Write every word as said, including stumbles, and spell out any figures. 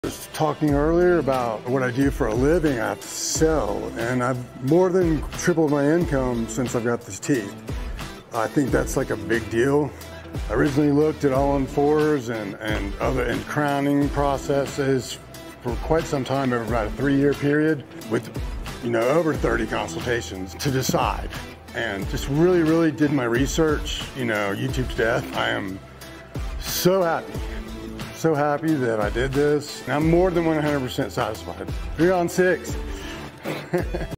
was talking earlier about what I do for a living. I sell, and I've more than tripled my income since I've got this teeth. I think that's like a big deal. I originally looked at all on fours and, and other and crowning processes for quite some time, over about a three-year period, with you know over thirty consultations to decide, and just really, really did my research. You know, YouTube to death. I am so happy. So happy that I did this. I'm more than one hundred percent satisfied. Three on six.